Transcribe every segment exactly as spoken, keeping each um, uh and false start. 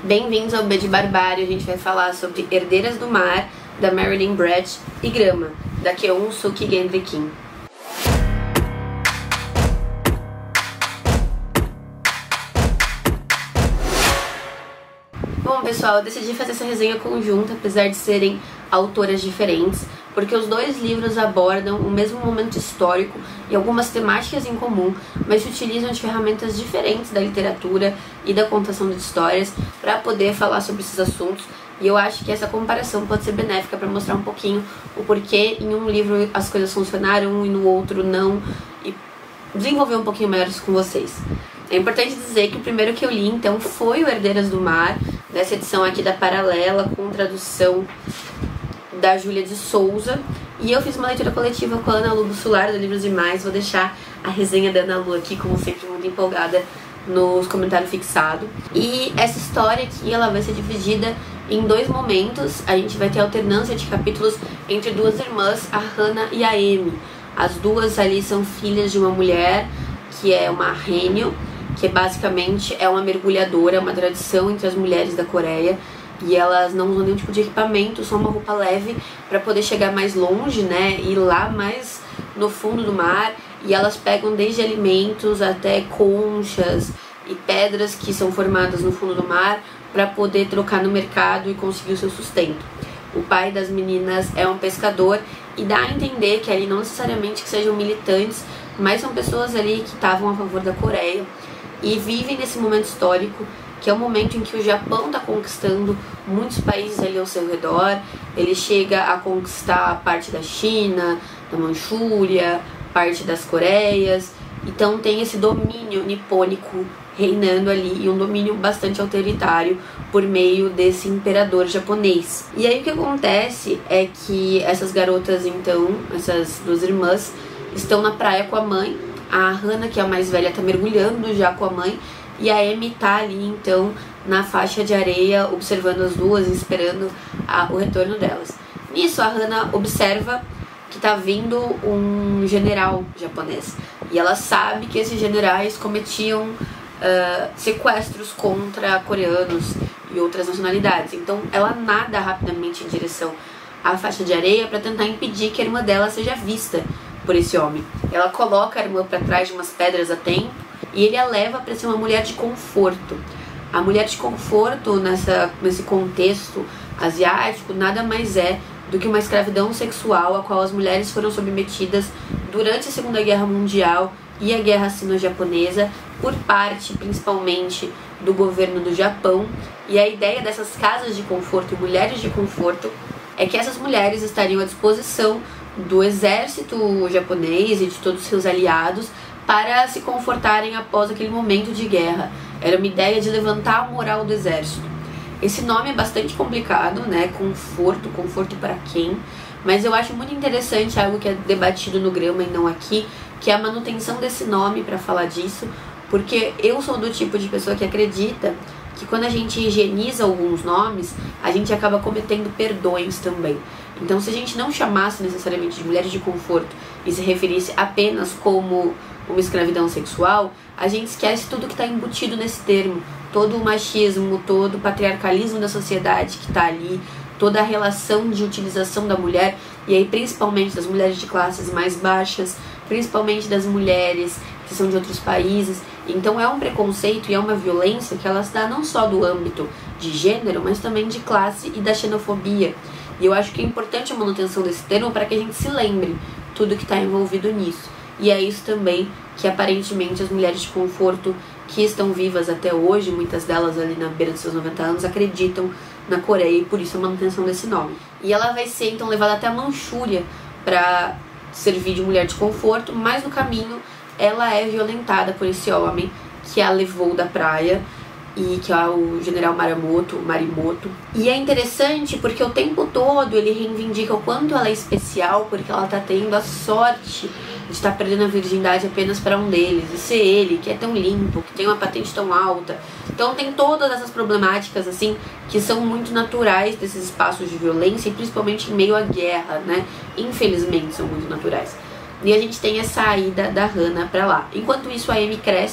Bem-vindos ao B de Barbárie. A gente vai falar sobre Herdeiras do Mar, da Marilyn Brett, e Grama, da Keon Suk Gendry Kim. Bom, pessoal, eu decidi fazer essa resenha conjunta, apesar de serem autoras diferentes, porque os dois livros abordam o mesmo momento histórico e algumas temáticas em comum, mas se utilizam de ferramentas diferentes da literatura e da contação de histórias para poder falar sobre esses assuntos. E eu acho que essa comparação pode ser benéfica para mostrar um pouquinho o porquê em um livro as coisas funcionaram e no outro não, e desenvolver um pouquinho melhor isso com vocês. É importante dizer que o primeiro que eu li, então, foi o Herdeiras do Mar, nessa edição aqui da Paralela, com tradução da Júlia de Souza. E eu fiz uma leitura coletiva com a Ana Lu Bussular, do Livros e Mais. Vou deixar a resenha da Ana Lu aqui, como sempre, muito empolgada, nos comentários fixados. E essa história aqui, ela vai ser dividida em dois momentos. A gente vai ter alternância de capítulos entre duas irmãs, a Hana e a Amy. As duas ali são filhas de uma mulher, que é uma Haenyeo, que basicamente é uma mergulhadora, uma tradição entre as mulheres da Coreia, e elas não usam nenhum tipo de equipamento, só uma roupa leve para poder chegar mais longe, né, ir lá mais no fundo do mar, e elas pegam desde alimentos até conchas e pedras que são formadas no fundo do mar para poder trocar no mercado e conseguir o seu sustento. O pai das meninas é um pescador e dá a entender que ali não necessariamente que sejam militantes, mas são pessoas ali que estavam a favor da Coreia e vivem nesse momento histórico, que é o momento em que o Japão está conquistando muitos países ali ao seu redor. Ele chega a conquistar parte da China, da Manchúria, parte das Coreias. Então tem esse domínio nipônico reinando ali, e um domínio bastante autoritário por meio desse imperador japonês. E aí o que acontece é que essas garotas, então, essas duas irmãs, estão na praia com a mãe. A Hana, que é a mais velha, tá mergulhando já com a mãe, e a Amy tá ali, então, na faixa de areia, observando as duas e esperando a, o retorno delas. Nisso, a Hana observa que tá vindo um general japonês, e ela sabe que esses generais cometiam uh, sequestros contra coreanos e outras nacionalidades. Então, ela nada rapidamente em direção à faixa de areia para tentar impedir que a irmã dela seja vista por esse homem. Ela coloca a irmã para trás de umas pedras a tempo e ele a leva para ser uma mulher de conforto. A mulher de conforto nessa, nesse contexto asiático nada mais é do que uma escravidão sexual a qual as mulheres foram submetidas durante a Segunda Guerra Mundial e a Guerra Sino-Japonesa por parte principalmente do governo do Japão. E a ideia dessas casas de conforto e mulheres de conforto é que essas mulheres estariam à disposição do exército japonês e de todos os seus aliados para se confortarem após aquele momento de guerra. Era uma ideia de levantar a moral do exército. Esse nome é bastante complicado, né? Conforto, conforto para quem? Mas eu acho muito interessante algo que é debatido no Grama e não aqui, que é a manutenção desse nome para falar disso, porque eu sou do tipo de pessoa que acredita que quando a gente higieniza alguns nomes, a gente acaba cometendo perdões também. Então, se a gente não chamasse necessariamente de mulheres de conforto e se referisse apenas como uma escravidão sexual, a gente esquece tudo que está embutido nesse termo. Todo o machismo, todo o patriarcalismo da sociedade que está ali, toda a relação de utilização da mulher, e aí principalmente das mulheres de classes mais baixas, principalmente das mulheres que são de outros países. Então é um preconceito e é uma violência que ela se dá não só do âmbito de gênero, mas também de classe e da xenofobia. E eu acho que é importante a manutenção desse termo para que a gente se lembre tudo que está envolvido nisso. E é isso também que aparentemente as mulheres de conforto que estão vivas até hoje, muitas delas ali na beira dos seus noventa anos, acreditam na Coreia, e por isso a manutenção desse nome. E ela vai ser então levada até a Manchúria para servir de mulher de conforto, mas no caminho ela é violentada por esse homem que a levou da praia, e que é o general Maramoto, Marimoto. E é interessante porque o tempo todo ele reivindica o quanto ela é especial, porque ela tá tendo a sorte de estar perdendo a virgindade apenas para um deles, e ser ele, que é tão limpo, que tem uma patente tão alta. Então tem todas essas problemáticas, assim, que são muito naturais desses espaços de violência, e principalmente em meio à guerra, né? Infelizmente são muito naturais. E a gente tem essa ida da Hana pra lá. Enquanto isso, a Amy cresce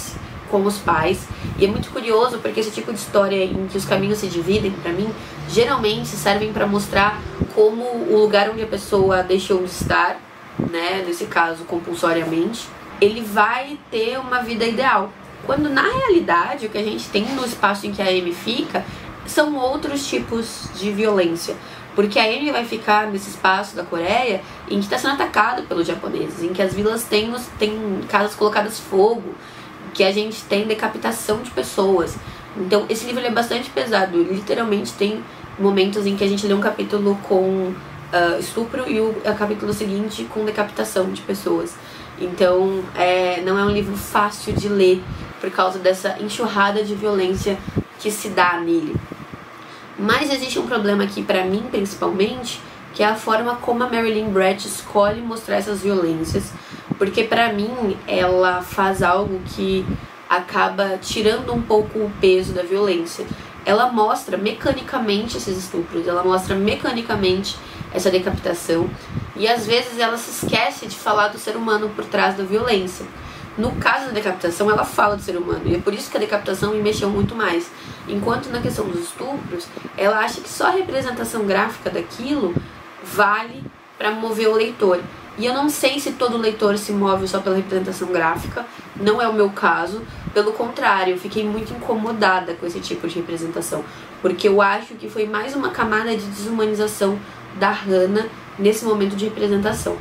com os pais. E é muito curioso porque esse tipo de história em que os caminhos se dividem, pra mim, geralmente servem pra mostrar como o lugar onde a pessoa deixou de estar, né, nesse caso compulsoriamente, ele vai ter uma vida ideal. Quando na realidade o que a gente tem no espaço em que a Amy fica são outros tipos de violência. Porque a Amy vai ficar nesse espaço da Coreia em que está sendo atacado pelos japoneses, em que as vilas têm, têm casas colocadas fogo, que a gente tem decapitação de pessoas. Então esse livro é bastante pesado, literalmente tem momentos em que a gente lê um capítulo com uh, estupro e o, o capítulo seguinte com decapitação de pessoas. Então é, não é um livro fácil de ler por causa dessa enxurrada de violência que se dá nele. Mas existe um problema aqui pra mim, principalmente, que é a forma como a Marilyn Brett escolhe mostrar essas violências, porque pra mim ela faz algo que acaba tirando um pouco o peso da violência. Ela mostra mecanicamente esses estupros, ela mostra mecanicamente essa decapitação, e às vezes ela se esquece de falar do ser humano por trás da violência. No caso da decapitação, ela fala do ser humano, e é por isso que a decapitação me mexeu muito mais. Enquanto na questão dos estupros, ela acha que só a representação gráfica daquilo vale para mover o leitor. E eu não sei se todo leitor se move só pela representação gráfica, não é o meu caso. Pelo contrário, eu fiquei muito incomodada com esse tipo de representação, porque eu acho que foi mais uma camada de desumanização da Hannah nesse momento de representação.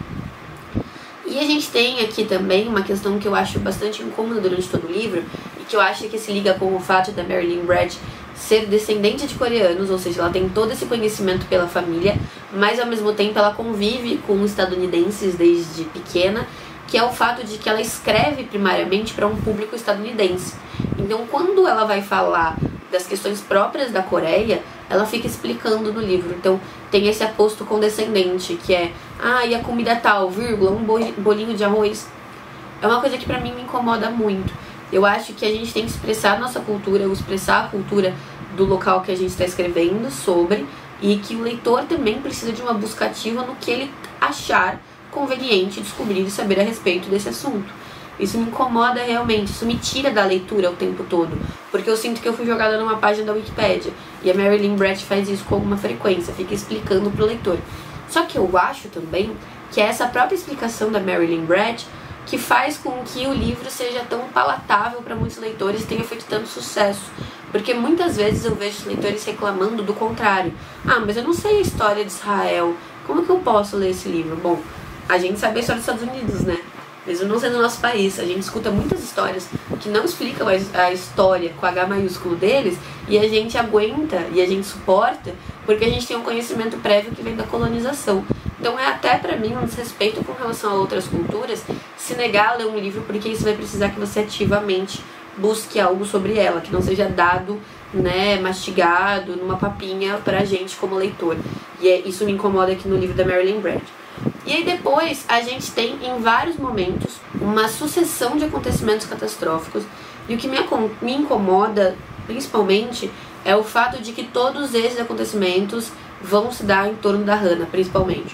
E a gente tem aqui também uma questão que eu acho bastante incômoda durante todo o livro, e que eu acho que se liga com o fato da Marilyn Brett ser descendente de coreanos, ou seja, ela tem todo esse conhecimento pela família, mas ao mesmo tempo ela convive com estadunidenses desde pequena, que é o fato de que ela escreve primariamente para um público estadunidense. Então, quando ela vai falar das questões próprias da Coreia, ela fica explicando no livro. Então, tem esse aposto condescendente, que é, ah, e a comida tal, vírgula, um bolinho de arroz. É uma coisa que pra mim me incomoda muito. Eu acho que a gente tem que expressar a nossa cultura, ou expressar a cultura do local que a gente está escrevendo sobre, e que o leitor também precisa de uma busca ativa no que ele achar conveniente descobrir e saber a respeito desse assunto. Isso me incomoda realmente, isso me tira da leitura o tempo todo, porque eu sinto que eu fui jogada numa página da Wikipédia, e a Marilyn Brett faz isso com alguma frequência, fica explicando pro leitor. Só que eu acho também que é essa própria explicação da Marilyn Brett que faz com que o livro seja tão palatável para muitos leitores e tenha feito tanto sucesso. Porque muitas vezes eu vejo os leitores reclamando do contrário. Ah, mas eu não sei a história de Israel, como que eu posso ler esse livro? Bom, a gente sabe a história dos Estados Unidos, né? Mesmo não sendo nosso país, a gente escuta muitas histórias que não explicam a história com H maiúsculo deles, e a gente aguenta e a gente suporta porque a gente tem um conhecimento prévio que vem da colonização. Então é até pra mim um desrespeito com relação a outras culturas se negar a ler um livro, porque isso vai precisar que você ativamente busque algo sobre ela, que não seja dado, né, mastigado numa papinha pra gente como leitor. E é, isso me incomoda aqui no livro da Marilyn Brett. E aí depois a gente tem em vários momentos uma sucessão de acontecimentos catastróficos, e o que me, me incomoda principalmente é o fato de que todos esses acontecimentos vão se dar em torno da Hannah, principalmente.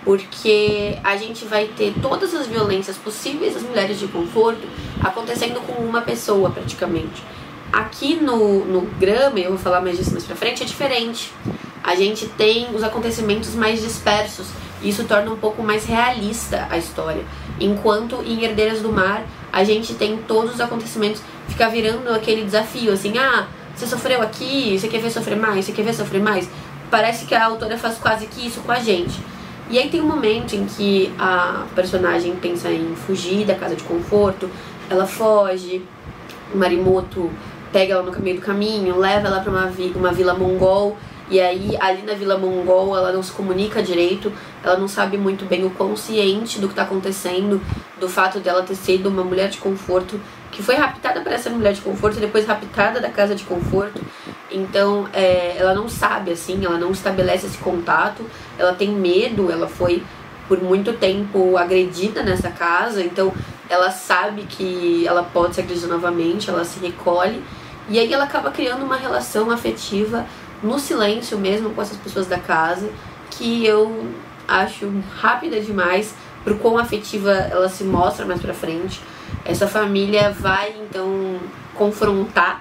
Porque a gente vai ter todas as violências possíveis às mulheres de conforto acontecendo com uma pessoa, praticamente. Aqui no, no Grama, eu vou falar mais disso mais pra frente, é diferente. A gente tem os acontecimentos mais dispersos, e isso torna um pouco mais realista a história. Enquanto em Herdeiras do Mar, a gente tem todos os acontecimentos, fica virando aquele desafio, assim, ah, você sofreu aqui, você quer ver sofrer mais, você quer ver sofrer mais? Parece que a autora faz quase que isso com a gente. E aí tem um momento em que a personagem pensa em fugir da casa de conforto, ela foge, o Marimoto pega ela no meio do caminho, leva ela para uma, vi uma vila mongol, e aí ali na vila mongol ela não se comunica direito, ela não sabe muito bem o consciente do que está acontecendo, do fato dela ter sido uma mulher de conforto, que foi raptada para essa mulher de conforto e depois raptada da casa de conforto. Então é, ela não sabe, assim, ela não estabelece esse contato, ela tem medo, ela foi por muito tempo agredida nessa casa, então ela sabe que ela pode ser agredida novamente, ela se recolhe, e aí ela acaba criando uma relação afetiva no silêncio mesmo com essas pessoas da casa, que eu acho rápida demais pro quão afetiva ela se mostra mais pra frente. Essa família vai então confrontar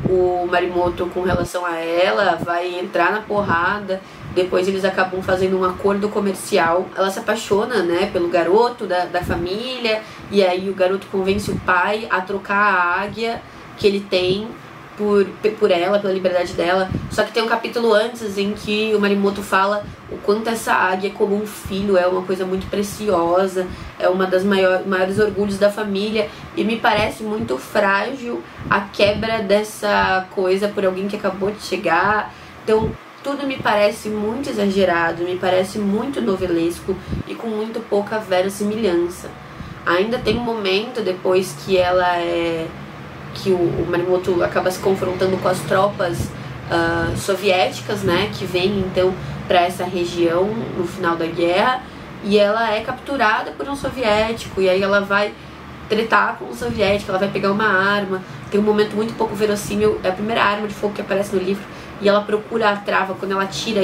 o Marimoto com relação a ela, vai entrar na porrada. Depois eles acabam fazendo um acordo comercial. Ela se apaixona, né, pelo garoto da, da família, e aí o garoto convence o pai a trocar a águia que ele tem por, por ela, pela liberdade dela. Só que tem um capítulo antes em que o Marimoto fala o quanto essa águia é como um filho, é uma coisa muito preciosa, é uma das maiores, maiores orgulhos da família, e me parece muito frágil a quebra dessa coisa por alguém que acabou de chegar. Então tudo me parece muito exagerado, me parece muito novelesco e com muito pouca verossimilhança. Ainda tem um momento depois que ela é... que o, o Marimoto acaba se confrontando com as tropas uh, soviéticas, né, que vêm então para essa região no final da guerra, e ela é capturada por um soviético, e aí ela vai tretar com o soviético, ela vai pegar uma arma. Tem um momento muito pouco verossímil, é a primeira arma de fogo que aparece no livro, e ela procura a trava. Quando ela tira,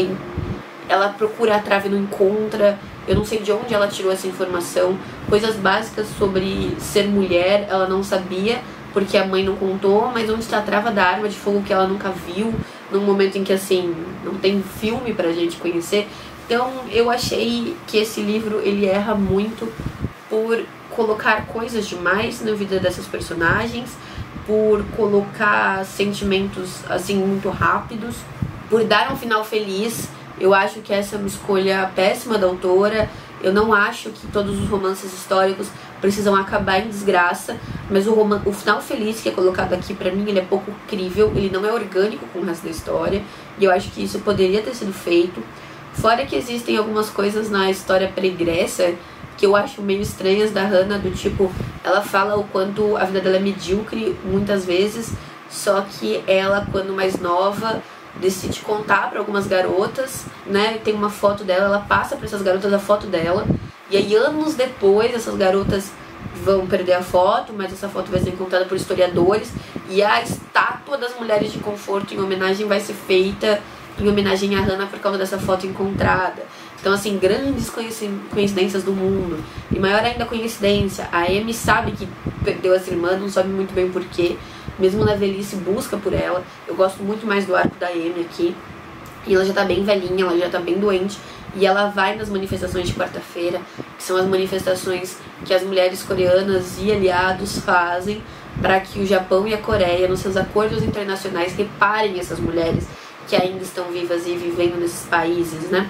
ela procura a trava e não encontra. Eu não sei de onde ela tirou essa informação. Coisas básicas sobre ser mulher ela não sabia, porque a mãe não contou, mas onde está a trava da arma de fogo que ela nunca viu, num momento em que, assim, não tem filme pra gente conhecer. Então eu achei que esse livro, ele erra muito por colocar coisas demais na vida dessas personagens, por colocar sentimentos, assim, muito rápidos, por dar um final feliz. Eu acho que essa é uma escolha péssima da autora. Eu não acho que todos os romances históricos precisam acabar em desgraça, mas o, roman- o final feliz que é colocado aqui, pra mim, ele é pouco crível, ele não é orgânico com o resto da história, e eu acho que isso poderia ter sido feito. Fora que existem algumas coisas na história pregressa que eu acho meio estranhas da Hannah, do tipo, ela fala o quanto a vida dela é medíocre muitas vezes, só que ela, quando mais nova, decide contar para algumas garotas, né? Tem uma foto dela, ela passa para essas garotas a foto dela, e aí anos depois essas garotas vão perder a foto, mas essa foto vai ser encontrada por historiadores, e a estátua das mulheres de conforto em homenagem vai ser feita em homenagem a Hannah por causa dessa foto encontrada. Então, assim, grandes coincidências do mundo. E maior ainda a coincidência, a Amy sabe que perdeu as irmãs, não sabe muito bem o porquê. Mesmo na velhice, busca por ela. Eu gosto muito mais do arco da Amy aqui. E ela já tá bem velhinha, ela já tá bem doente. E ela vai nas manifestações de quarta-feira, que são as manifestações que as mulheres coreanas e aliados fazem para que o Japão e a Coreia, nos seus acordos internacionais, reparem essas mulheres que ainda estão vivas e vivendo nesses países, né?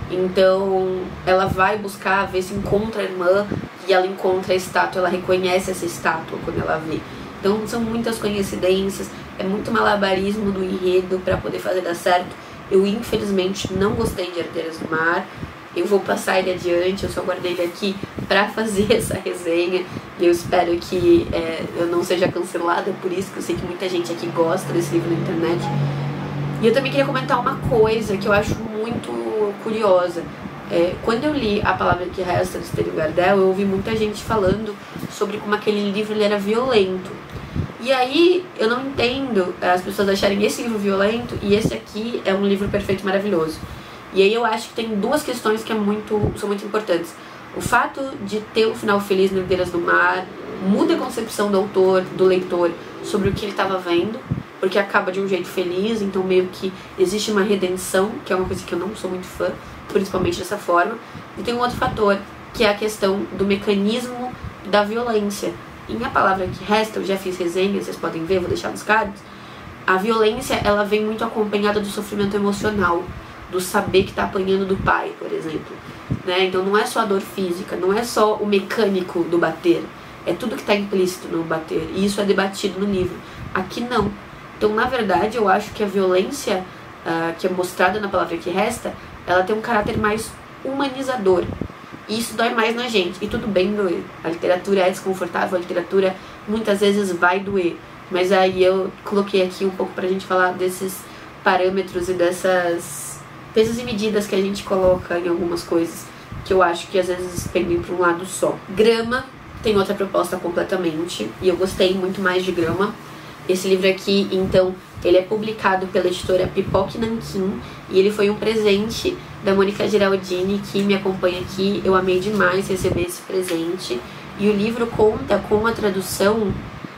Então ela vai buscar, ver se encontra a irmã, e ela encontra a estátua, ela reconhece essa estátua quando ela vê. Então são muitas coincidências, é muito malabarismo do enredo para poder fazer dar certo. Eu infelizmente não gostei de Herdeiras do Mar, eu vou passar ele adiante, eu só guardei ele aqui para fazer essa resenha, e eu espero que é, eu não seja cancelada por isso, que eu sei que muita gente aqui gosta desse livro na internet. E eu também queria comentar uma coisa que eu acho muito curiosa. É, quando eu li A Palavra que Resta, do Stereo Gardel, eu ouvi muita gente falando sobre como aquele livro ele era violento. E aí eu não entendo as pessoas acharem esse livro violento e esse aqui é um livro perfeito e maravilhoso. E aí eu acho que tem duas questões que é muito, são muito importantes. O fato de ter um final feliz no Herdeiras do Mar muda a concepção do autor, do leitor, sobre o que ele estava vendo, porque acaba de um jeito feliz, então meio que existe uma redenção, que é uma coisa que eu não sou muito fã, principalmente dessa forma. E tem um outro fator, que é a questão do mecanismo da violência. Em A Palavra que Resta, eu já fiz resenha, vocês podem ver, vou deixar nos cards. A violência, ela vem muito acompanhada do sofrimento emocional, do saber que tá apanhando do pai, por exemplo, né? Então não é só a dor física, não é só o mecânico do bater, é tudo que tá implícito no bater, e isso é debatido no livro. Aqui não. Então, na verdade, eu acho que a violência uh, que é mostrada na Palavra que Resta, ela tem um caráter mais humanizador. E isso dói mais na gente. E tudo bem doer. A literatura é desconfortável, a literatura muitas vezes vai doer. Mas aí eu coloquei aqui um pouco pra gente falar desses parâmetros e dessas pesos e medidas que a gente coloca em algumas coisas, que eu acho que às vezes pendem pra um lado só. Grama tem outra proposta completamente, e eu gostei muito mais de Grama. Esse livro aqui, então, ele é publicado pela editora Pipoque Nanquim, e ele foi um presente da Mônica Geraldini, que me acompanha aqui. Eu amei demais receber esse presente. E o livro conta com a tradução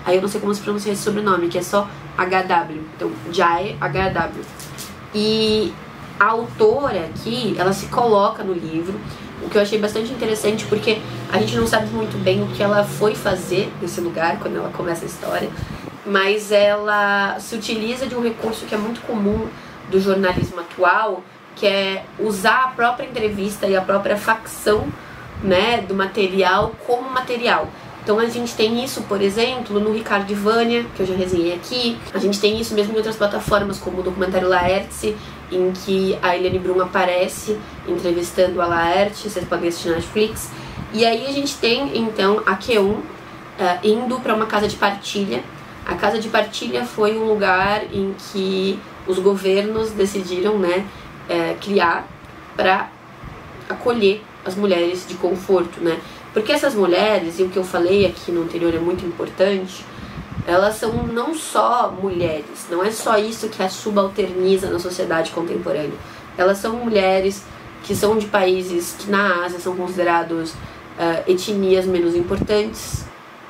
aí eu não sei como se pronuncia esse sobrenome, que é só H W, então Jae H W. E a autora aqui, ela se coloca no livro, o que eu achei bastante interessante, porque a gente não sabe muito bem o que ela foi fazer nesse lugar, quando ela começa a história, mas ela se utiliza de um recurso que é muito comum do jornalismo atual, que é usar a própria entrevista e a própria facção, né, do material como material. Então a gente tem isso, por exemplo, no Ricardo e Vânia, que eu já resenhei aqui. A gente tem isso mesmo em outras plataformas, como o documentário Laertes, em que a Eliane Brum aparece entrevistando a Laertes, vocês podem assistir na Netflix. E aí a gente tem, então, a Keun uh, indo para uma casa de partilha. A casa de partilha foi um lugar em que os governos decidiram, né, uh, criar para acolher as mulheres de conforto, né? Porque essas mulheres, e o que eu falei aqui no anterior é muito importante, elas são não só mulheres, não é só isso que as subalterniza na sociedade contemporânea. Elas são mulheres que são de países que na Ásia são considerados uh, etnias menos importantes,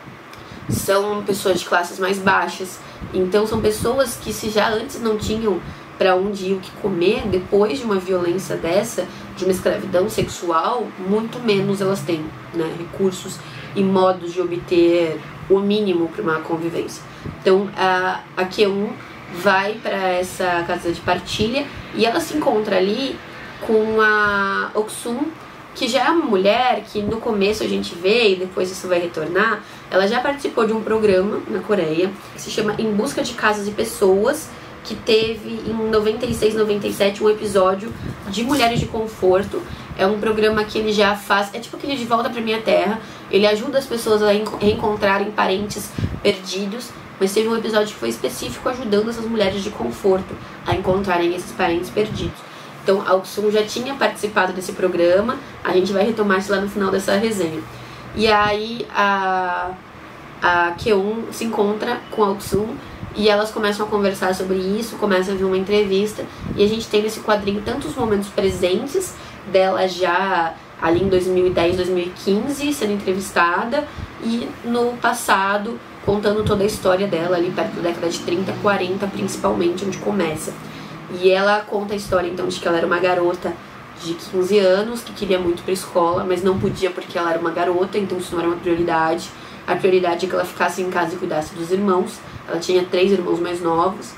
são pessoas de classes mais baixas, então são pessoas que, se já antes não tinham para onde ir, o que comer, depois de uma violência dessa, de uma escravidão sexual, muito menos elas têm, né, recursos e modos de obter o mínimo para uma convivência. Então a, a Keun vai para essa casa de partilha e ela se encontra ali com a Oksun, que já é uma mulher que no começo a gente vê, e depois isso vai retornar, ela já participou de um programa na Coreia que se chama Em Busca de Casas e Pessoas, que teve em noventa e seis, noventa e sete um episódio de Mulheres de Conforto. É um programa que ele já faz, é tipo aquele De Volta Pra Minha Terra. Ele ajuda as pessoas a reencontrarem parentes perdidos, mas teve um episódio que foi específico ajudando essas mulheres de conforto a encontrarem esses parentes perdidos. Então a Oksun já tinha participado desse programa, a gente vai retomar isso lá no final dessa resenha. E aí a, a Keun se encontra com a Oksun e elas começam a conversar sobre isso, começam a ver uma entrevista, e a gente tem nesse quadrinho tantos momentos presentes dela já ali em dois mil e dez, dois mil e quinze sendo entrevistada, e no passado contando toda a história dela ali perto da década de trinta, quarenta principalmente, onde começa. E ela conta a história então de que ela era uma garota de quinze anos que queria muito ir pra escola, mas não podia porque ela era uma garota, então isso não era uma prioridade. A prioridade é que ela ficasse em casa e cuidasse dos irmãos. Ela tinha três irmãos mais novos,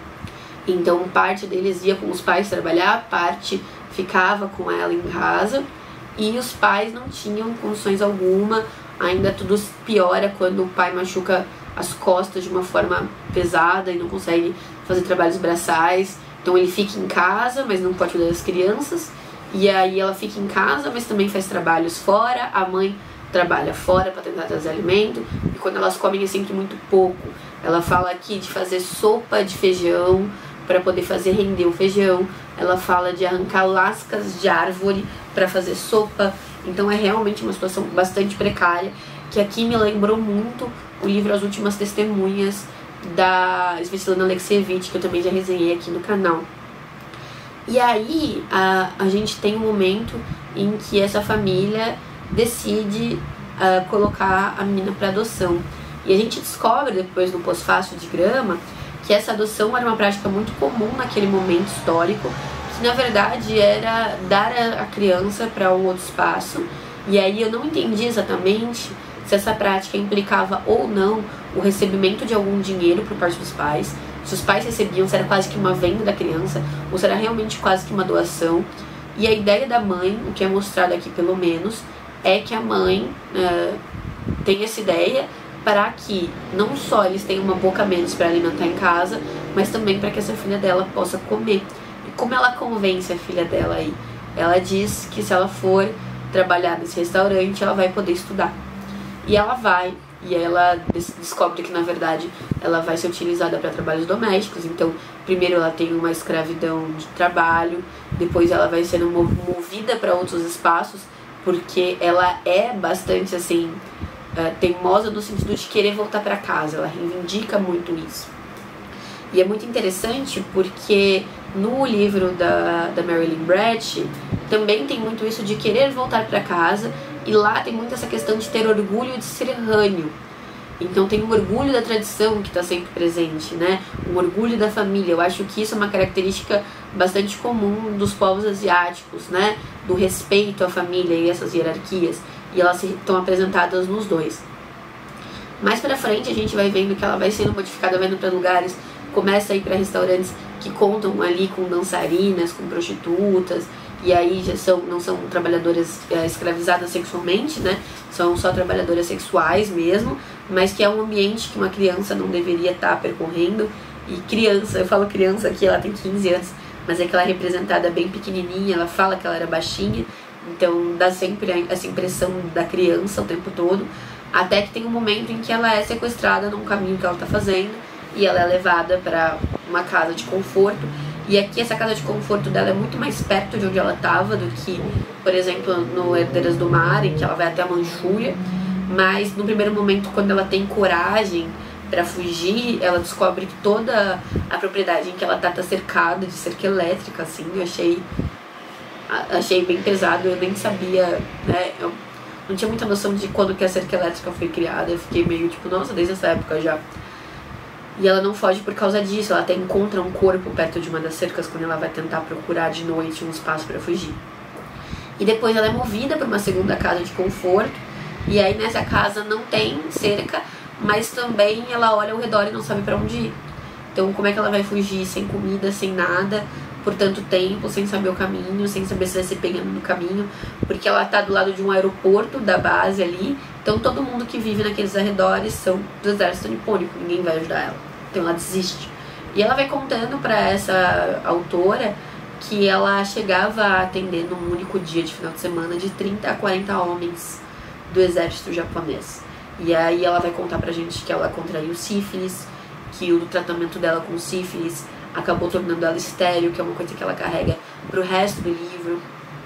então parte deles ia com os pais trabalhar, parte ficava com ela em casa, e os pais não tinham condições alguma. Ainda tudo piora quando o pai machuca as costas de uma forma pesada e não consegue fazer trabalhos braçais, então ele fica em casa, mas não pode cuidar das crianças, e aí ela fica em casa, mas também faz trabalhos fora. A mãe trabalha fora para tentar trazer alimento, e quando elas comem é sempre muito pouco. Ela fala aqui de fazer sopa de feijão para poder fazer render o feijão. Ela fala de arrancar lascas de árvore para fazer sopa. Então é realmente uma situação bastante precária, que aqui me lembrou muito o livro As Últimas Testemunhas, da Svetlana Alexievich, que eu também já resenhei aqui no canal. E aí a, a gente tem um momento em que essa família decide uh, colocar a menina para adoção. E a gente descobre depois no pós-fácil de Grama que essa adoção era uma prática muito comum naquele momento histórico, que na verdade era dar a criança para um outro espaço. E aí eu não entendi exatamente se essa prática implicava ou não o recebimento de algum dinheiro por parte dos pais, se os pais recebiam, se era quase que uma venda da criança, ou se era realmente quase que uma doação. E a ideia da mãe, o que é mostrado aqui pelo menos, é que a mãe uh, tem essa ideia para que não só eles tenham uma boca a menos para alimentar em casa, mas também para que essa filha dela possa comer. E como ela convence a filha dela aí? Ela diz que se ela for trabalhar nesse restaurante, ela vai poder estudar. E ela vai, e ela descobre que na verdade ela vai ser utilizada para trabalhos domésticos. Então primeiro ela tem uma escravidão de trabalho, depois ela vai sendo movida para outros espaços, porque ela é bastante assim uh, teimosa no sentido de querer voltar para casa. Ela reivindica muito isso. E é muito interessante porque no livro da, da Marilyn Brett também tem muito isso de querer voltar para casa, e lá tem muito essa questão de ter orgulho de ser rânio. Então tem um orgulho da tradição que está sempre presente, né? Um orgulho da família. Eu acho que isso é uma característica bastante comum dos povos asiáticos, né? Do respeito à família e essas hierarquias. E elas estão apresentadas nos dois. Mais pra frente a gente vai vendo que ela vai sendo modificada, vai indo para lugares, começa a ir para restaurantes que contam ali com dançarinas, com prostitutas, e aí já são, não são trabalhadoras é, escravizadas sexualmente, né? São só trabalhadoras sexuais mesmo, mas que é um ambiente que uma criança não deveria estar percorrendo. E criança, eu falo criança aqui, ela tem quinze anos, mas é que ela é representada bem pequenininha, ela fala que ela era baixinha, então dá sempre essa impressão da criança o tempo todo, até que tem um momento em que ela é sequestrada num caminho que ela está fazendo, e ela é levada para uma casa de conforto. E aqui essa casa de conforto dela é muito mais perto de onde ela estava do que, por exemplo, no Herdeiras do Mar, em que ela vai até a Manchúria. Mas no primeiro momento, quando ela tem coragem para fugir, ela descobre que toda a propriedade em que ela tá tá cercada de cerca elétrica, assim. Eu achei, achei bem pesado, eu nem sabia, né? Eu não tinha muita noção de quando que a cerca elétrica foi criada. Eu fiquei meio tipo, nossa, desde essa época já. E ela não foge por causa disso, ela até encontra um corpo perto de uma das cercas quando ela vai tentar procurar de noite um espaço para fugir. E depois ela é movida para uma segunda casa de conforto, e aí nessa casa não tem cerca, mas também ela olha ao redor e não sabe para onde ir. Então como é que ela vai fugir sem comida, sem nada, por tanto tempo, sem saber o caminho, sem saber se vai ser pegando no caminho, porque ela tá do lado de um aeroporto da base ali, então todo mundo que vive naqueles arredores são do exército nipônico, ninguém vai ajudar ela, então ela desiste. E ela vai contando pra essa autora que ela chegava a atender num único dia de final de semana de trinta a quarenta homens do exército japonês. E aí ela vai contar pra gente que ela contraiu sífilis, que o tratamento dela com sífilis acabou tornando ela estéril, que é uma coisa que ela carrega pro resto do livro.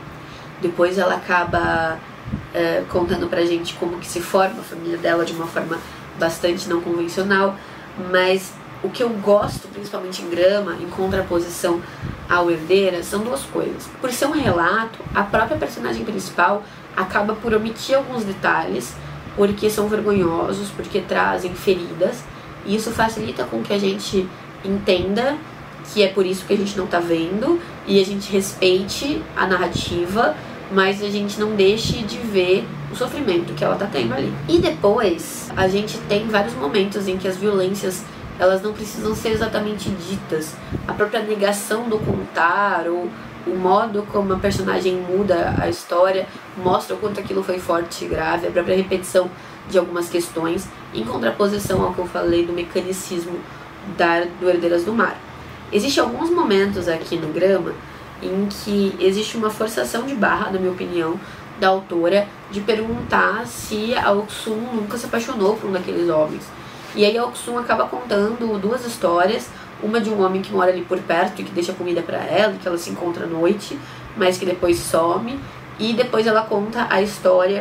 Depois ela acaba é, contando pra gente como que se forma a família dela de uma forma bastante não convencional, mas o que eu gosto, principalmente em Grama, em contraposição ao Herdeiras, são duas coisas. Por ser um relato, a própria personagem principal acaba por omitir alguns detalhes, porque são vergonhosos, porque trazem feridas, e isso facilita com que a gente entenda que é por isso que a gente não tá vendo, e a gente respeite a narrativa, mas a gente não deixe de ver o sofrimento que ela tá tendo ali. E depois, a gente tem vários momentos em que as violências, elas não precisam ser exatamente ditas. A própria negação do contar, ou o modo como a personagem muda a história, mostra o quanto aquilo foi forte e grave, a própria repetição de algumas questões, em contraposição ao que eu falei do mecanicismo da, do Herdeiras do Mar. Existem alguns momentos aqui no Grama em que existe uma forçação de barra, na minha opinião, da autora de perguntar se a Oksun nunca se apaixonou por um daqueles homens. E aí a Oksun acaba contando duas histórias, uma de um homem que mora ali por perto e que deixa comida pra ela, que ela se encontra à noite, mas que depois some, e depois ela conta a história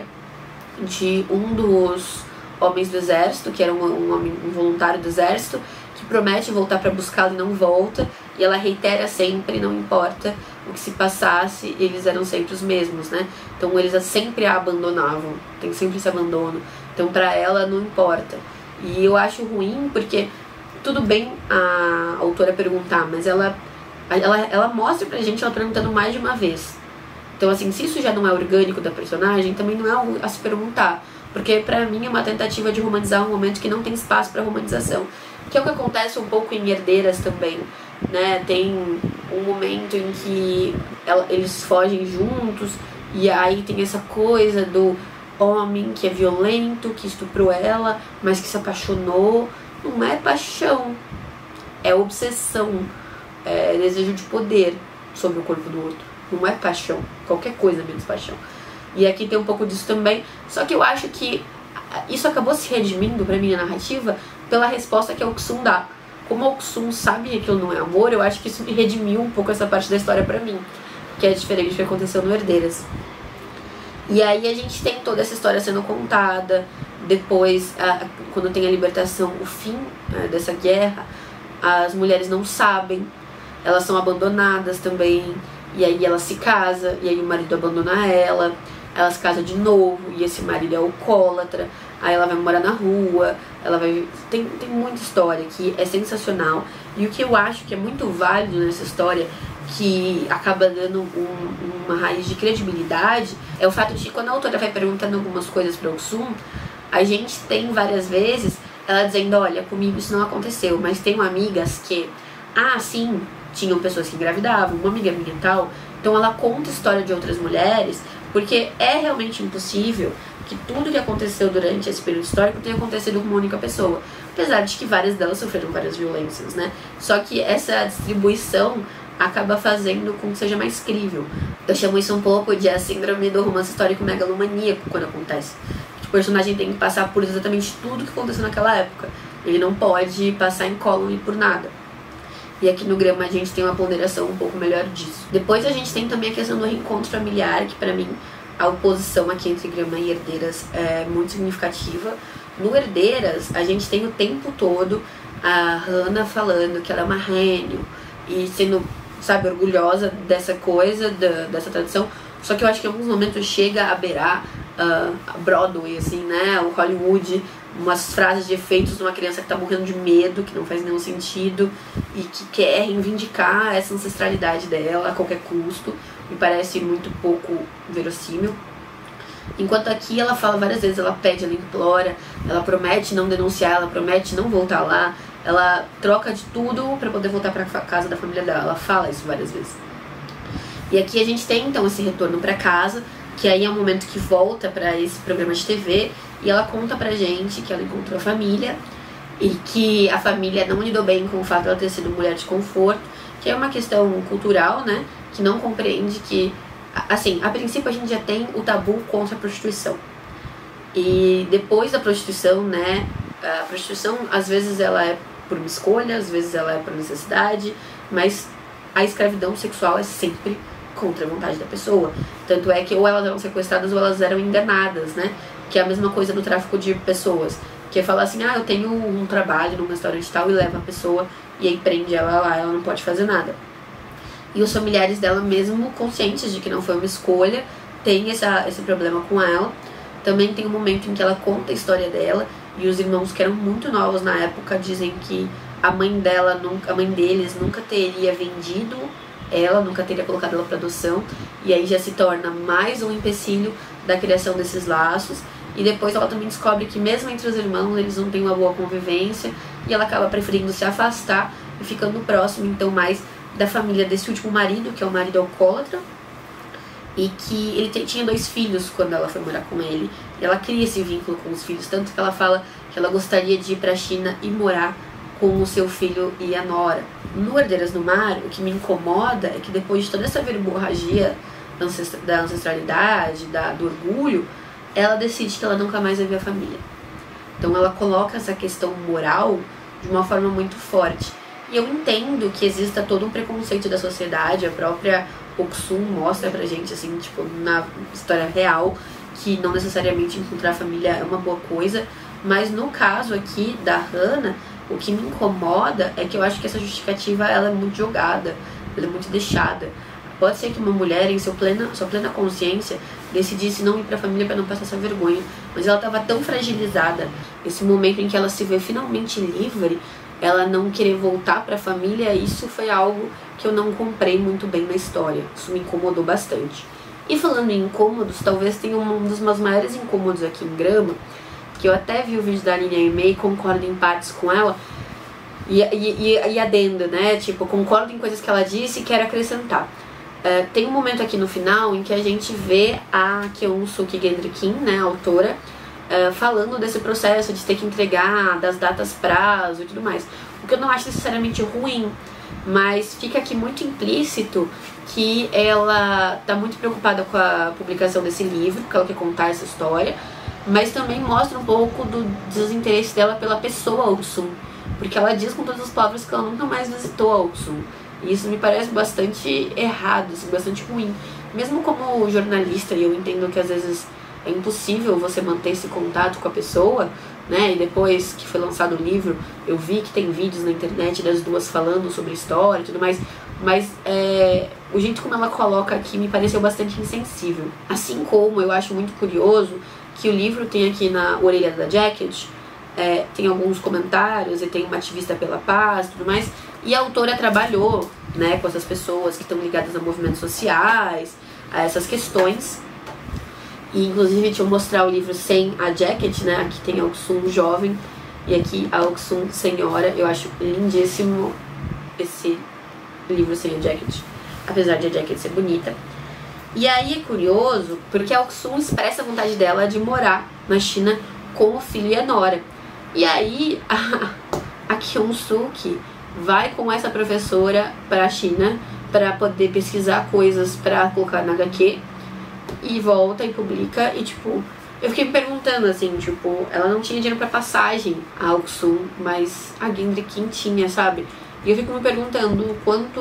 de um dos homens do exército, que era um, um homem um voluntário do exército, que promete voltar para buscá-la e não volta, e ela reitera sempre, não importa o que se passasse, eles eram sempre os mesmos, né? Então eles sempre a abandonavam, tem sempre esse abandono, então pra ela não importa. E eu acho ruim porque tudo bem a autora perguntar, mas ela, ela, ela mostra pra gente ela perguntando mais de uma vez. Então assim, se isso já não é orgânico da personagem, também não é algo a se perguntar, porque pra mim é uma tentativa de romantizar um momento que não tem espaço pra romantização, que é o que acontece um pouco em Herdeiras também, né? Tem um momento em que ela, eles fogem juntos, e aí tem essa coisa do homem que é violento, que estuprou ela, mas que se apaixonou. Não é paixão, é obsessão, é desejo de poder sobre o corpo do outro. Não é paixão, qualquer coisa menos paixão. E aqui tem um pouco disso também, só que eu acho que isso acabou se redimindo pra minha narrativa pela resposta que a Oksun dá. Como a Oksun sabe que aquilo não é amor, eu acho que isso me redimiu um pouco essa parte da história pra mim, que é diferente do que aconteceu no Herdeiras. E aí a gente tem toda essa história sendo contada. Depois, a, quando tem a libertação, o fim a, dessa guerra, as mulheres não sabem, elas são abandonadas também, e aí ela se casa, e aí o marido abandona ela. aí ela se casa de novo, e esse marido é alcoólatra, aí ela vai morar na rua, ela vai... Tem, tem muita história que é sensacional, e o que eu acho que é muito válido nessa história, que acaba dando um, uma raiz de credibilidade, é o fato de que quando a autora vai perguntando algumas coisas para o Sum, a gente tem várias vezes ela dizendo, olha, comigo isso não aconteceu, mas tenho amigas que, ah, sim, tinham pessoas que engravidavam, uma amiga minha tal, então ela conta a história de outras mulheres, porque é realmente impossível que tudo que aconteceu durante esse período histórico tenha acontecido com uma única pessoa, apesar de que várias delas sofreram várias violências, né? Só que essa distribuição acaba fazendo com que seja mais crível. Eu chamo isso um pouco de a síndrome do romance histórico megalomaníaco quando acontece. O personagem tem que passar por exatamente tudo que aconteceu naquela época. Ele não pode passar incólume por nada. E aqui no Grama a gente tem uma ponderação um pouco melhor disso. Depois a gente tem também a questão do reencontro familiar, que pra mim a oposição aqui entre Grama e Herdeiras é muito significativa. No Herdeiras a gente tem o tempo todo a Hannah falando que ela é uma Rênio e sendo, sabe, orgulhosa dessa coisa, da, dessa tradição. Só que eu acho que em alguns momentos chega a beirar uh, a Broadway, assim, né, o Hollywood, umas frases de efeitos de uma criança que tá morrendo de medo, que não faz nenhum sentido e que quer reivindicar essa ancestralidade dela a qualquer custo. Me parece muito pouco verossímil. Enquanto aqui ela fala várias vezes, ela pede, ela implora, ela promete não denunciar, ela promete não voltar lá, ela troca de tudo pra poder voltar pra casa da família dela, ela fala isso várias vezes. E aqui a gente tem então esse retorno pra casa, que aí é o momento que volta pra esse programa de T V, e ela conta pra gente que ela encontrou a família, e que a família não lidou bem com o fato de ela ter sido mulher de conforto, que é uma questão cultural, né, que não compreende que, assim, a princípio a gente já tem o tabu contra a prostituição. E depois da prostituição, né, a prostituição às vezes ela é por uma escolha, às vezes ela é por necessidade, mas a escravidão sexual é sempre contra a vontade da pessoa. Tanto é que ou elas eram sequestradas ou elas eram enganadas, né, que é a mesma coisa no tráfico de pessoas, que é falar assim, ah, eu tenho um trabalho num restaurante tal, e leva a pessoa e aí prende ela lá, ela não pode fazer nada. E os familiares dela, mesmo conscientes de que não foi uma escolha, tem essa, esse problema com ela. Também tem um momento em que ela conta a história dela, e os irmãos, que eram muito novos na época, dizem que a mãe dela, nunca, a mãe deles nunca teria vendido ela, nunca teria colocado ela para adoção, e aí já se torna mais um empecilho da criação desses laços. E depois ela também descobre que mesmo entre os irmãos eles não têm uma boa convivência, e ela acaba preferindo se afastar e ficando próximo então mais da família desse último marido, que é o marido alcoólatra, e que ele tinha dois filhos quando ela foi morar com ele, e ela cria esse vínculo com os filhos, tanto que ela fala que ela gostaria de ir pra China e morar com o seu filho e a nora. No Herdeiras do Mar, o que me incomoda é que depois de toda essa verborragia da ancestralidade, da, do orgulho, ela decide que ela nunca mais vai ver a família. Então ela coloca essa questão moral de uma forma muito forte. E eu entendo que exista todo um preconceito da sociedade, a própria Oksum mostra pra gente, assim, tipo, na história real, que não necessariamente encontrar a família é uma boa coisa, mas no caso aqui da Hannah, o que me incomoda é que eu acho que essa justificativa ela é muito jogada, ela é muito deixada. Pode ser que uma mulher, em seu plena, sua plena consciência, decidisse não ir pra família para não passar essa vergonha, mas ela estava tão fragilizada, esse momento em que ela se vê finalmente livre, ela não querer voltar pra família, isso foi algo que eu não comprei muito bem na história. Isso me incomodou bastante. E falando em incômodos, talvez tenha um dos meus maiores incômodos aqui em Grama, que eu até vi o vídeo da Aline Aimee e concordo em partes com ela, e, e, e, e adendo, né? Tipo, concordo em coisas que ela disse e quero acrescentar. Uh, tem um momento aqui no final em que a gente vê a Keun-Suk Gendry Kim, né, a autora, Uh, falando desse processo de ter que entregar, das datas prazo e tudo mais. O que eu não acho necessariamente ruim, mas fica aqui muito implícito que ela tá muito preocupada com a publicação desse livro, porque ela quer contar essa história, mas também mostra um pouco do desinteresse dela pela pessoa Oksum, porque ela diz com todas as palavras que ela nunca mais visitou a Oksum. E isso me parece bastante errado, assim, bastante ruim. Mesmo como jornalista, e eu entendo que às vezes é impossível você manter esse contato com a pessoa, né? E depois que foi lançado o livro, eu vi que tem vídeos na internet das duas falando sobre história e tudo mais. mas é, o jeito como ela coloca aqui me pareceu bastante insensível. Assim como eu acho muito curioso que o livro tem aqui na orelha da Jacket, é, tem alguns comentários e tem uma ativista pela paz e tudo mais, e a autora trabalhou, né, com essas pessoas que estão ligadas a movimentos sociais, a essas questões. E inclusive deixa eu mostrar o livro sem a Jacket, né? Aqui tem a Oksun jovem e aqui a Oksun senhora. Eu acho lindíssimo esse livro sem a Jacket, apesar de a Jacket ser bonita. E aí é curioso porque a Oksun expressa a vontade dela de morar na China com o filho e a nora. E aí a, a Kyung-suk vai com essa professora para a China para poder pesquisar coisas para colocar na agá quê e volta e publica. E tipo, eu fiquei me perguntando assim, tipo, ela não tinha dinheiro para passagem, a Oksun, mas a Gendry Kim tinha, sabe? E eu fico me perguntando o quanto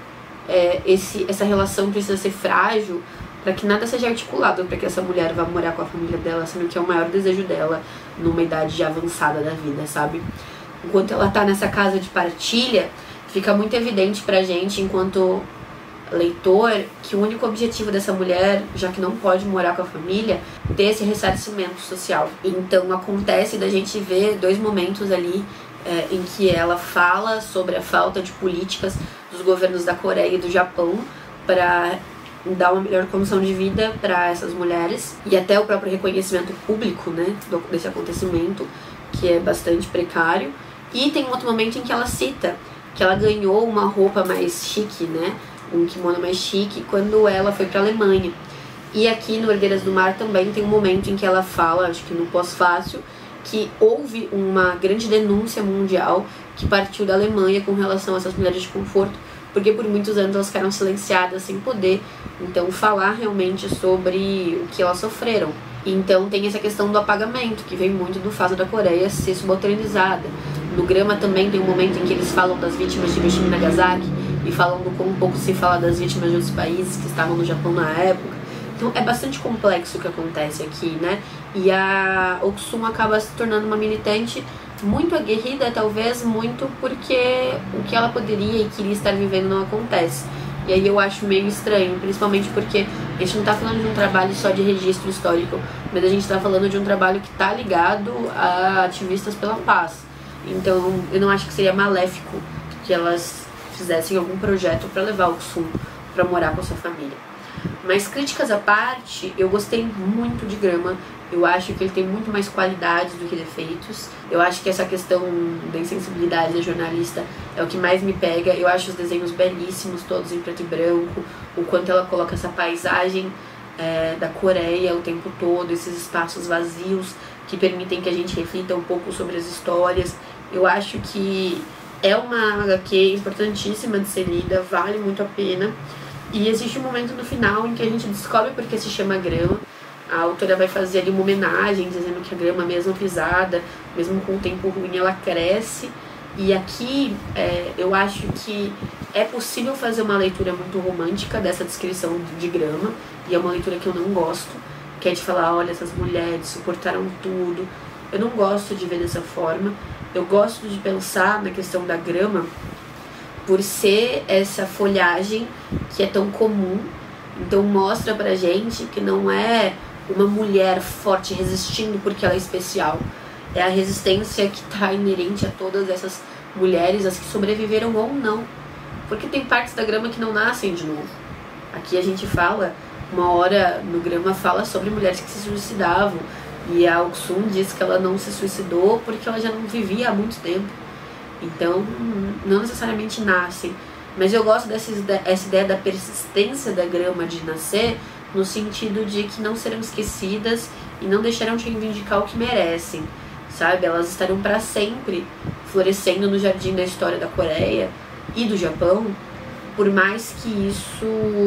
é, esse, essa relação precisa ser frágil para que nada seja articulado para que essa mulher vá morar com a família dela, sendo que é o maior desejo dela numa idade já avançada da vida, sabe? Enquanto ela tá nessa casa de partilha, fica muito evidente pra gente, enquanto leitor, que o único objetivo dessa mulher, já que não pode morar com a família, é ter esse ressarcimento social. Então acontece da gente ver dois momentos ali é, em que ela fala sobre a falta de políticas dos governos da Coreia e do Japão para dar uma melhor condição de vida para essas mulheres, e até o próprio reconhecimento público, né, desse acontecimento, que é bastante precário. E tem um outro momento em que ela cita que ela ganhou uma roupa mais chique, né, um kimono mais chique, quando ela foi para a Alemanha. E aqui no Herdeiras do Mar também tem um momento em que ela fala, acho que no pós-fácil, que houve uma grande denúncia mundial que partiu da Alemanha com relação a essas mulheres de conforto, porque por muitos anos elas ficaram silenciadas sem poder, então, falar realmente sobre o que elas sofreram. Então tem essa questão do apagamento, que vem muito do fato da Coreia ser subalternizada. No Grama também tem um momento em que eles falam das vítimas de Hiroshima e Nagasaki, e falam do como um pouco se fala das vítimas de outros países que estavam no Japão na época. Então é bastante complexo o que acontece aqui, né? E a Oksun acaba se tornando uma militante muito aguerrida, talvez muito porque o que ela poderia e queria estar vivendo não acontece. E aí eu acho meio estranho, principalmente porque a gente não tá falando de um trabalho só de registro histórico, mas a gente tá falando de um trabalho que tá ligado a ativistas pela paz. Então eu não acho que seria maléfico que elas fizessem algum projeto para levar o Oksun para morar com a sua família. Mas críticas à parte, eu gostei muito de Grama. Eu acho que ele tem muito mais qualidades do que defeitos. Eu acho que essa questão da insensibilidade da jornalista é o que mais me pega. Eu acho os desenhos belíssimos, todos em preto e branco. O quanto ela coloca essa paisagem é, da Coreia o tempo todo, esses espaços vazios que permitem que a gente reflita um pouco sobre as histórias. Eu acho que é uma agá quê importantíssima de ser lida, vale muito a pena. E existe um momento no final em que a gente descobre porque se chama Grama. A autora vai fazer ali uma homenagem, dizendo que a grama, mesmo pisada, mesmo com o tempo ruim, ela cresce. E aqui é, eu acho que é possível fazer uma leitura muito romântica dessa descrição de Grama. E é uma leitura que eu não gosto, que é de falar, olha, essas mulheres suportaram tudo. Eu não gosto de ver dessa forma. Eu gosto de pensar na questão da grama por ser essa folhagem que é tão comum. Então mostra pra gente que não é uma mulher forte resistindo porque ela é especial. É a resistência que está inerente a todas essas mulheres, as que sobreviveram ou não. Porque tem partes da grama que não nascem de novo. Aqui a gente fala, uma hora no Grama fala sobre mulheres que se suicidavam. E a Oksun diz que ela não se suicidou porque ela já não vivia há muito tempo. Então, não necessariamente nascem. Mas eu gosto dessa essa ideia da persistência da grama de nascer, no sentido de que não serão esquecidas e não deixarão de reivindicar o que merecem, sabe? Elas estarão para sempre florescendo no jardim da história da Coreia e do Japão, por mais que isso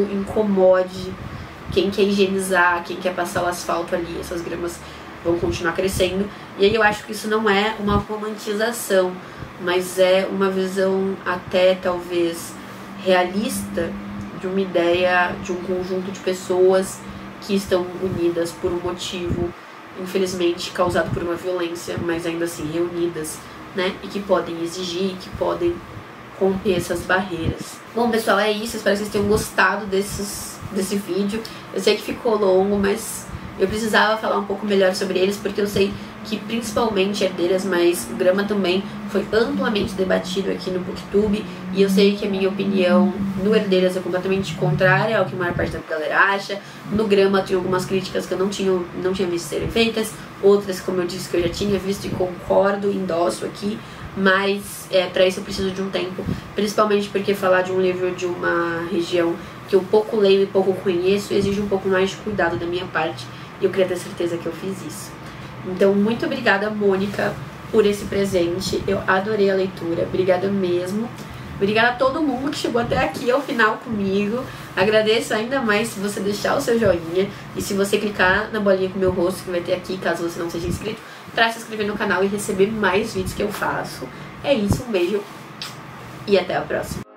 incomode quem quer higienizar, quem quer passar o asfalto ali. Essas gramas vão continuar crescendo. E aí eu acho que isso não é uma romantização, mas é uma visão até talvez realista de uma ideia de um conjunto de pessoas que estão unidas por um motivo, infelizmente causado por uma violência, mas ainda assim reunidas, né? E que podem exigir, que podem romper essas barreiras. Bom, pessoal, é isso. Espero que vocês tenham gostado desses, desse vídeo. Eu sei que ficou longo, mas eu precisava falar um pouco melhor sobre eles, porque eu sei que principalmente Herdeiras, mas o Grama também foi amplamente debatido aqui no Booktube, e eu sei que a minha opinião no Herdeiras é completamente contrária ao que a maior parte da galera acha. No Grama tem algumas críticas que eu não tinha, não tinha visto serem feitas, outras, como eu disse, que eu já tinha visto e concordo, endosso aqui, mas é, para isso eu preciso de um tempo, principalmente porque falar de um livro de uma região que eu pouco leio e pouco conheço exige um pouco mais de cuidado da minha parte, e eu queria ter certeza que eu fiz isso. Então, muito obrigada, Mônica, por esse presente. Eu adorei a leitura. Obrigada mesmo. Obrigada a todo mundo que chegou até aqui ao final comigo. Agradeço ainda mais se você deixar o seu joinha e se você clicar na bolinha com o meu rosto que vai ter aqui, caso você não seja inscrito, para se inscrever no canal e receber mais vídeos que eu faço. É isso, um beijo e até a próxima.